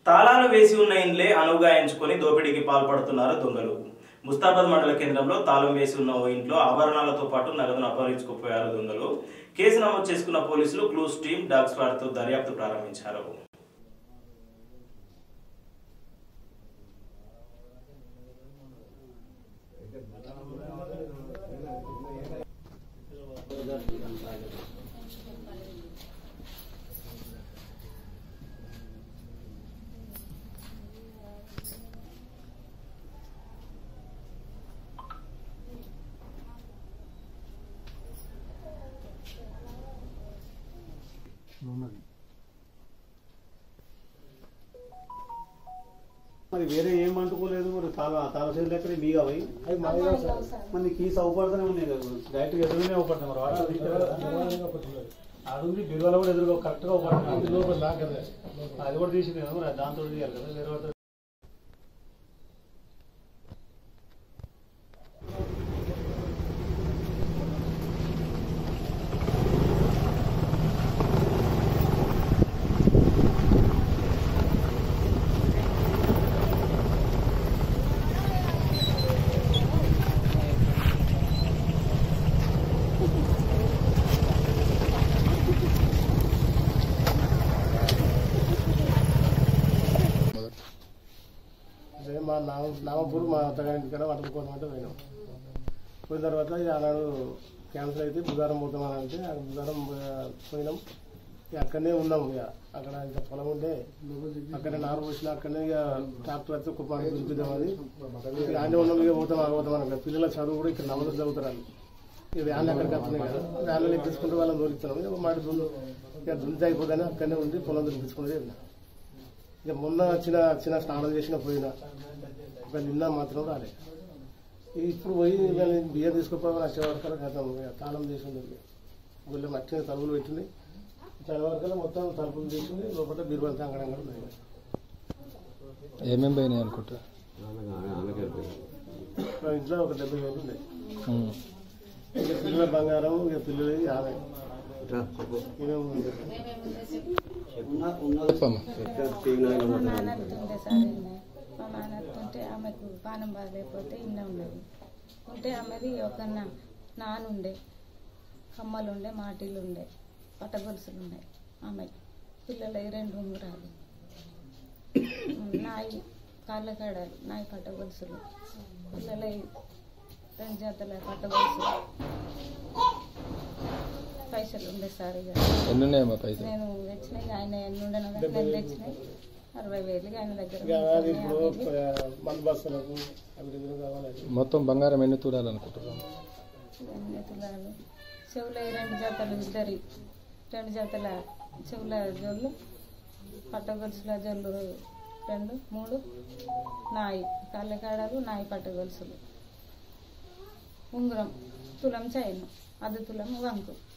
తాళాలు వేసి ఉన్న ఇండ్లే అనువుగా ఎంచుకొని దోపిడీకి పాల్పడుతున్నారు దొంగలు. ముస్తాబాద్ మండల కేంద్రంలో తాళం వేసి ఉన్న ఓ ఇంట్లో ఆభరణాలతో పాటు నగదును అపహరించుకుపోయారు దొంగలు. కేసు నమోదు చేసుకున్న పోలీసులు క్లూస్ టీమ్ డాగ్ స్క్వాడ్ తో దర్యాప్తు ప్రారంభించారు. మరి వేరే ఏం అంటుకోలేదు. మరి తాళసేలు ఎక్కడ మీగా పోయి అవి మన కీ సౌపడుతూనే ఉన్నాయి కదా, డైరెక్ట్గా ఎదురుగానే అవుపడతాయి. మరి అది బిరువాల కూడా ఎదురుగా కరెక్ట్గా అవుపడుతుంది. అది కూడా తీసింది కదా, మరి దాంతో తీయాలి కదా వేరే. మా నామపూర్ మా అత్తగారింటి కాడ వంటలు పోతామంటే పోయినాం. పోయిన తర్వాత ఆనాడు క్యాన్సర్ అయితే బుధవారం పోతామని అంటే బుధవారం పోయినాం. అక్కడనే ఉన్నాం. ఇక అక్కడ ఇంకా పొలం ఉంటే అక్కడనే నారు పోసిన అక్కడనే ఇక ట్రాక్టర్ వచ్చి కుప్పని చూపిద్దామని ఆనే ఉన్నాం. ఇక పోతాం అక్కడ పిల్లల చదువు కూడా ఇక్కడ నమ్మకం చదువుతారు. ఇక వ్యాన్లు అక్కడికి వస్తున్నాయి కదా, వ్యాన్లు ఎక్కించుకుంటూ వాళ్ళని దొరుకుతున్నాం. ఇక మాటి ఇక దుంత అయిపోతానే అక్కడనే ఉండి పొలం దొరికించుకుంటే ఇక మొన్న చిన్న స్నానం చేసిన పోయినా ఇక నిన్న మాత్రం రాలే. ఇప్పుడు పోయి బియ్యం తీసుకుపోయి వచ్చే వరకు గతం తాళం చేసింది. గుళ్ళ మట్టి తలుపులు పెట్టింది. చాలా వరకు మొత్తం తలుపులు చేసింది. లోపల బీరువాళ్ళతో అంగడంగా ఉన్నాయి. ఏమేమి పోయినాయి అనుకుంటా? ఇంట్లో ఒక 70,000 ఉన్నాయి. ఇక పిల్లల బంగారం, ఇక పిల్లలు ఆమె మా నాన్నతుంటే ఆమెకు పానం బాగలేకపోతే ఇన్న ఉన్నది ఉంటే ఆమెది ఒక నానుండే, కమ్మలు ఉండే, మాటీలు ఉండే, పట్టగొలుసులు ఉన్నాయి. ఆమెకి పిల్లలు 2 ఉంగరాలు, నాయి కాళ్ళ కాడాలు, నాయి పట్టగొలుసులు, పిల్లల 2 జతల పట్టగొలుసులు, పైసలు ఉండే సార్. ఇక నేను తెచ్చినాయి, ఆయన ఎన్ని ఉండను కానీ నేను తెచ్చినాయి 60,000 ఆయన దగ్గర. మొత్తం బంగారం ఎన్ని తులాలు అనుకుంటున్నాను? 2 తులాలు. చెవుల 2 జతలు, 2 జతల చెవుల జోళ్ళు, పట్టగొలుసుల జోళ్ళు 2, 3, నాయి కాళ్ళకాడలు, నాయి పట్టగొలుసులు, ఉంగరం, తులం చైన్, 1/2 తులం వంకు.